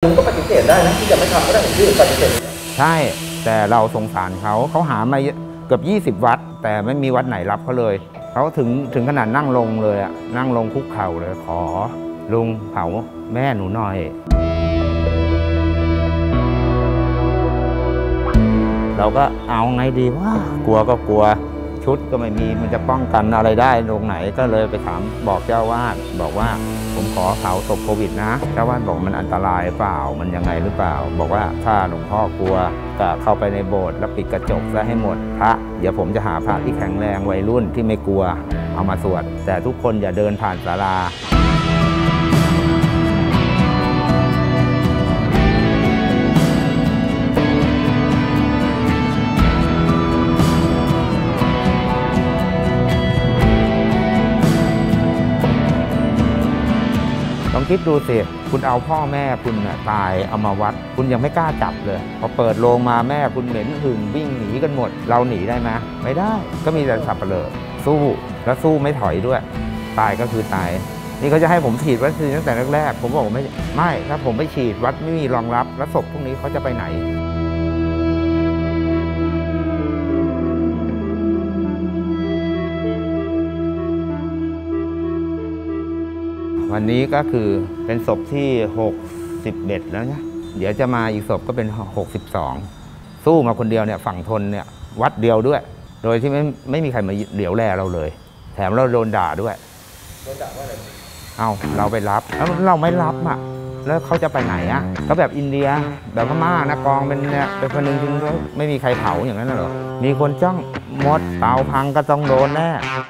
ลุงก็ปฏิเสธได้นะที่จะไม่ทำก็ได้ผมที่ปฏิเสธใช่แต่เราสงสารเขาหามาเกือบ20 วัดแต่ไม่มีวัดไหนรับเขาเลยเขาถึงขนาดนั่งลงเลยอะนั่งลงคุกเข่าเลยขอลุงเผาแม่หนูหน่อยเราก็เอาไงดีว่ากลัวก็กลัวชุดก็ไม่มีมันจะป้องกันอะไรได้ตรงไหนก็เลยไปถามบอกเจ้าวาดบอกว่าผมขอเผาศพโควิดนะเจ้าวาดบอกมันอันตรายเปล่ามันยังไงหรือเปล่าบอกว่าถ้าหลวงพ่อกลัวก็เข้าไปในโบสถ์แล้วปิดกระจกซะให้หมดพระเดี๋ยวผมจะหาพระที่แข็งแรงวัยรุ่นที่ไม่กลัวเอามาสวดแต่ทุกคนอย่าเดินผ่านศาลาลองคิดดูสิคุณเอาพ่อแม่คุณตายเอามาวัดคุณยังไม่กล้าจับเลยพอเปิดโลงมาแม่คุณเหม็นหึ่งวิ่งหนีกันหมดเราหนีได้ไหมไม่ได้ก็มีแต่สับเปลือสู้แล้วสู้ไม่ถอยด้วยตายก็คือตายนี่เขาจะให้ผมฉีดวัคซีนตั้งแต่แรกๆผมบอกไม่ถ้าผมไม่ฉีดวัดไม่มีรองรับแล้วศพพวกนี้เขาจะไปไหนวันนี้ก็คือเป็นศพที่61แล้วนะเดี๋ยวจะมาอีกศพก็เป็น62สู้มาคนเดียวเนี่ยฝั่งทนเนี่ยวัดเดียวด้วยโดยที่ไม่มีใครมาเหลียวแลเราเลยแถมเราโดนด่าด้วยโดนด่าว่าอะไรเอาเราไปรับแล้วเราไม่รับอ่ะแล้วเขาจะไปไหนอ่ะก็แบบอินเดียแบบพม่านะกองเป็นเนี่ยเป็นคนหนึ่งถึงไม่มีใครเผาอย่างนั้นหรอมีคนจ้องหมดเตาพังก็ต้องโดนแน่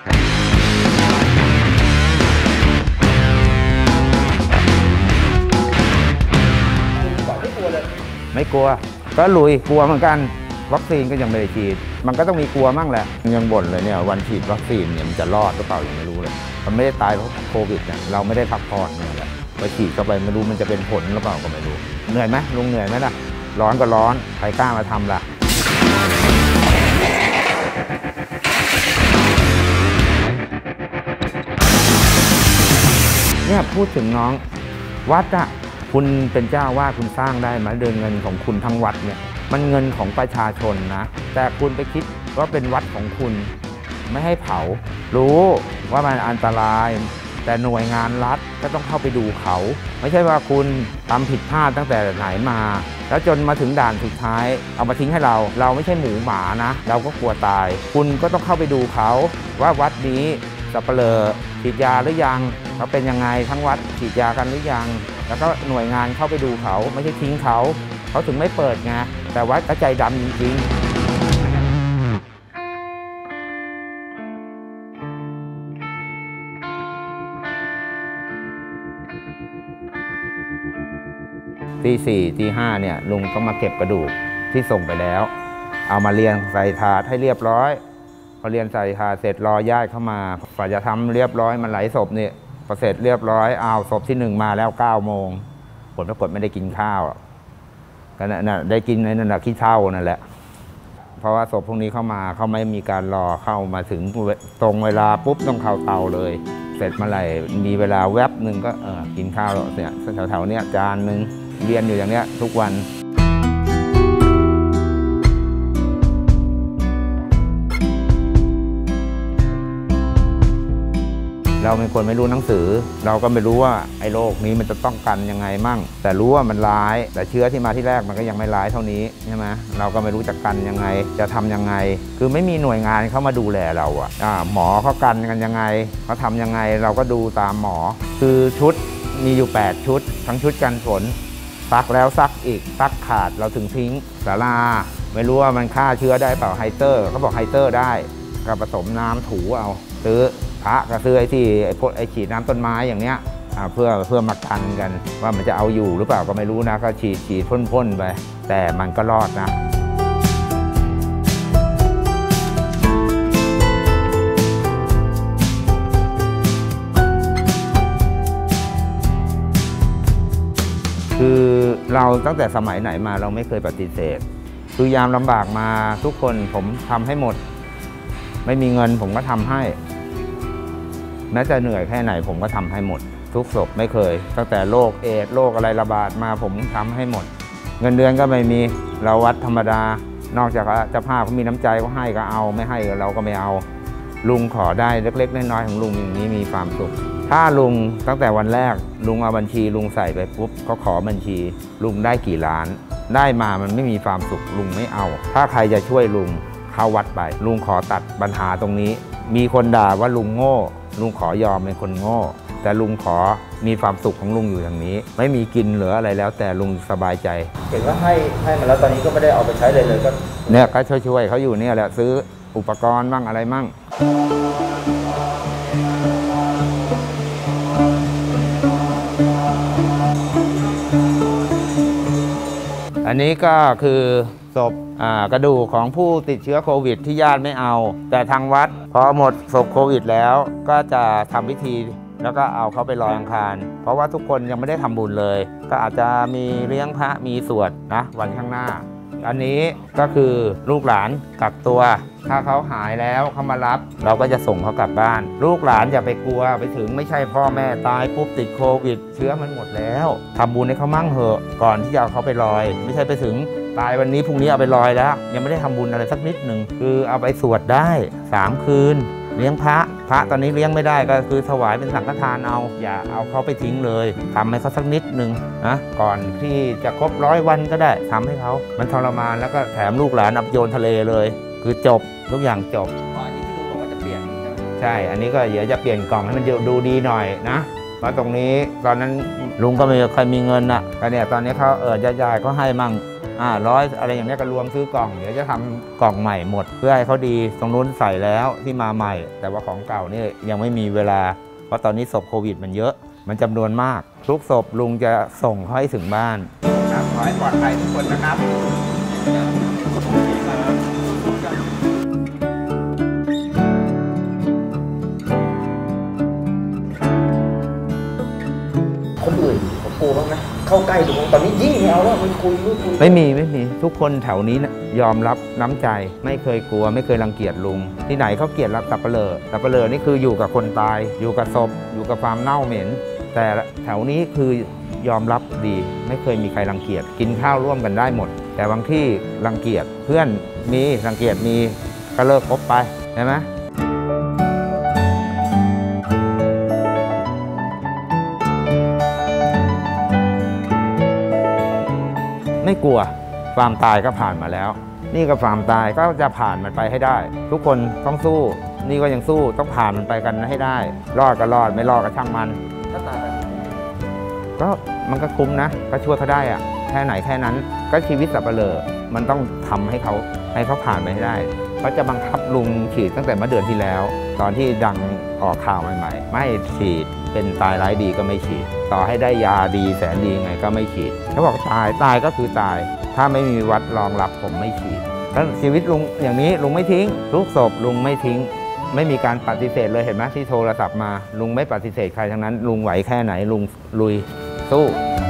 ไม่กลัวก็ลุยกลัวเหมือนกันวัคซีนก็ยังไม่ได้ฉีดมันก็ต้องมีกลัวมั่งแหละยังบ่นเลยเนี่ยวันฉีดวัคซีนเนี่ยมันจะรอดหรือเปล่ายังไม่รู้เลยมันไม่ได้ตายเพราะโควิดเนี่ยเราไม่ได้พักผ่อนเนี่ยแหละไปฉีดเข้าไปไม่รู้มันจะเป็นผลหรือเปล่าก็ไม่รู้เหนื่อยไหมลุงเหนื่อยไหมล่ะร้อนก็ร้อนใครกล้ามาทำล่ะเนี่ยพูดถึงน้องวัดอะคุณเป็นเจ้าว่าคุณสร้างได้ไหมเดินเงินของคุณทั้งวัดเนี่ยมันเงินของประชาชนนะแต่คุณไปคิดว่าเป็นวัดของคุณไม่ให้เผารู้ว่ามันอันตรายแต่หน่วยงานรัฐก็ต้องเข้าไปดูเขาไม่ใช่ว่าคุณทำผิดพลาดตั้งแต่ไหนมาแล้วจนมาถึงด่านสุดท้ายเอามาทิ้งให้เราไม่ใช่หมูหมานะเราก็กลัวตายคุณก็ต้องเข้าไปดูเขาว่าวัดนี้สัปเหร่อฉีดยาหรือยังเขาเป็นยังไงทั้งวัดฉีดยากันหรือยังแล้วก็หน่วยงานเข้าไปดูเขาไม่ใช่ทิ้งเขาถึงไม่เปิดไงแต่วัดก็ใจดำจริงๆตี 4 ตี 5เนี่ยลุงต้องมาเก็บกระดูกที่ส่งไปแล้วเอามาเรียงใส่ถาดให้เรียบร้อยพอเรียงใส่ถาดเสร็จรอญาติเข้ามาฝ่ายจะทำเรียบร้อยมันไหลศพเนี่ยพอเสร็จเรียบร้อยเอาศพที่1มาแล้ว9 โมงผลปรากฏไม่ได้กินข้าวก็น่ะได้กินในนั่นแหละขี้เถ้านั่นแหละเพราะว่าศพพวกนี้เข้ามาเขาไม่มีการรอเข้ามาถึงตรงเวลาปุ๊บต้องเข้าเตาเลยเสร็จเมื่อไหร่มีเวลาแวบหนึ่งก็กินข้าวเนี่ยแถวๆเนี้ยจานหนึ่งเรียนอยู่อย่างเนี้ยทุกวันเราเป็นคนไม่รู้หนังสือเราก็ไม่รู้ว่าไอ้โรคนี้มันจะต้องกันยังไงมั่งแต่รู้ว่ามันร้ายแต่เชื้อที่มาที่แรกมันก็ยังไม่ร้ายเท่านี้ใช่ไหมเราก็ไม่รู้จะกันยังไงจะทำยังไงคือไม่มีหน่วยงานเข้ามาดูแลเราหมอเขากันยังไงเขาทำยังไงเราก็ดูตามหมอคือชุดมีอยู่8 ชุดทั้งชุดกันฝนซักแล้วซักอีกซักขาดเราถึงทิ้งศาลาไม่รู้ว่ามันฆ่าเชื้อได้เปล่าไฮเตอร์เขาบอกไฮเตอร์ได้ก็ผสมน้ำถูเอาซื้อพระก็ซื้อไอ้ที่ไอ้ฉีดน้ำต้นไม้อย่างเนี้ยเพื่อมากันกันว่ามันจะเอาอยู่หรือเปล่าก็ไม่รู้นะก็ฉีดพ่นไปแต่มันก็รอดนะคือเราตั้งแต่สมัยไหนมาเราไม่เคยปฏิเสธคือยามลำบากมาทุกคนผมทำให้หมดไม่มีเงินผมก็ทำให้แม้จะเหนื่อยแค่ไหนผมก็ทำให้หมดทุกศพไม่เคยตั้งแต่โรคเอดส์โรคอะไรระบาดมาผมทำให้หมดเงินเดือนก็ไม่มีเราวัดธรรมดานอกจากเจ้าภาพเขามีน้ำใจก็ให้ก็เอาไม่ให้เราก็ไม่เอาลุงขอได้เล็กๆน้อยๆของลุงอย่างนี้มีความสุขถ้าลุงตั้งแต่วันแรกลุงเอาบัญชีลุงใส่ไปปุ๊บก็ขอบัญชีลุงได้กี่ล้านได้มามันไม่มีความสุขลุงไม่เอาถ้าใครจะช่วยลุงเข้าวัดไปลุงขอตัดปัญหาตรงนี้มีคนด่าว่าลุงโง่ลุงขอยอมเป็นคนโง่แต่ลุงขอมีความสุขของลุงอยู่อย่างนี้ไม่มีกินเหลืออะไรแล้วแต่ลุงสบายใจเห็นว่าให้มาแล้วตอนนี้ก็ไม่ได้เอาไปใช้เลยก็เนี่ยก็ช่วยเขาอยู่เนี่ยแหละซื้ออุปกรณ์บ้างอะไรมั่งอันนี้ก็คือศพกระดูกของผู้ติดเชื้อโควิดที่ญาติไม่เอาแต่ทางวัดพอหมดศพโควิดแล้วก็จะทำพิธีแล้วก็เอาเขาไปลอยอังคารเพราะว่าทุกคนยังไม่ได้ทำบุญเลยก็อาจจะมีเลี้ยงพระมีสวดนะวันข้างหน้าอันนี้ก็คือลูกหลานกักตัวถ้าเขาหายแล้วเขามารับเราก็จะส่งเขากลับบ้านลูกหลานอย่าไปกลัวไปถึงไม่ใช่พ่อแม่ตายปุ๊บติดโควิดเชื้อมันหมดแล้วทำบุญให้เขามั่งเหอะก่อนที่จะเอาเขาไปลอยไม่ใช่ไปถึงตายวันนี้พรุ่งนี้เอาไปลอยแล้วยังไม่ได้ทำบุญอะไรสักนิดหนึ่งคือเอาไปสวดได้3 คืนเลี้ยงพระตอนนี้เลี้ยงไม่ได้ก็คือถวายเป็นสังฆทานเอาอย่าเอาเขาไปทิ้งเลยทำให้เขาสักนิดหนึ่งนะก่อนที่จะครบ100 วันก็ได้ทำให้เขามันทรมานแล้วก็แถมลูกหลานอับโยนทะเลเลยคือจบทุกอย่างจบอันนี้ที่ลุงบอกว่าจะเปลี่ยนใช่อันนี้ก็เดี๋ยวจะเปลี่ยนกล่องให้มันดูดีหน่อยนะเพราะตรงนี้ตอนนั้นลุงก็ไม่เคยมีเงินอ่ะก็เนี่ยตอนนี้เขายายๆเขาให้มั่ง100อะไรอย่างนี้ก็รวมซื้อกล่องเดี๋ยวจะทำกล่องใหม่หมดเพื่อให้เขาดีตรงนู้นใส่แล้วที่มาใหม่แต่ว่าของเก่านี่ยังไม่มีเวลาเพราะตอนนี้ศพโควิดมันเยอะมันจำนวนมากทุกศพลุงจะส่งเขาให้ถึงบ้านขอให้ปลอดภัยทุกคนนะครับคนอื่นผมกลัวบ้างนะเข้าใกล้ลุงตอนนี้ยิ่งไม่เอาแล้วมันคุยไม่มีทุกคนแถวนี้นะยอมรับน้ำใจไม่เคยกลัวไม่เคยรังเกียจลุงที่ไหนเขาเกลียดรับสับปะเลอนี่คืออยู่กับคนตายอยู่กับศพอยู่กับความเน่าเหม็นแต่แถวนี้คือยอมรับดีไม่เคยมีใครรังเกียจกินข้าวร่วมกันได้หมดแต่บางที่รังเกียจเพื่อนมีรังเกียจมีก็เลิกคบไปใช่ไหมไม่กลัวความตายก็ผ่านมาแล้วนี่ก็ความตายก็จะผ่านมันไปให้ได้ทุกคนต้องสู้นี่ก็ยังสู้ต้องผ่านมันไปกันให้ได้รอดก็รอดไม่รอดก็ช่างมันถ้าตายแบบก็มันก็คุ้มนะก็ช่วยเขาได้อะแค่ไหนแค่นั้นก็ชีวิตสับปะเลอมันต้องทำให้เขาผ่านไปให้ได้เขาจะบังคับลุงฉีดตั้งแต่เมื่อเดือนที่แล้วตอนที่ดังออกข่าวใหม่ๆไม่ฉีดเป็นตายร้ายดีก็ไม่ฉีดต่อให้ได้ยาดีแสนดียังไงก็ไม่ฉีดเขาบอกตายก็คือตายถ้าไม่มีวัดรองรับผมไม่ฉีดแล้วชีวิตลุงอย่างนี้ลุงไม่ทิ้งทุกศพลุงไม่ทิ้งไม่มีการปฏิเสธเลยเห็นไหมที่โทรศัพท์มาลุงไม่ปฏิเสธใครทั้งนั้นลุงไหวแค่ไหนลุงลุยสู้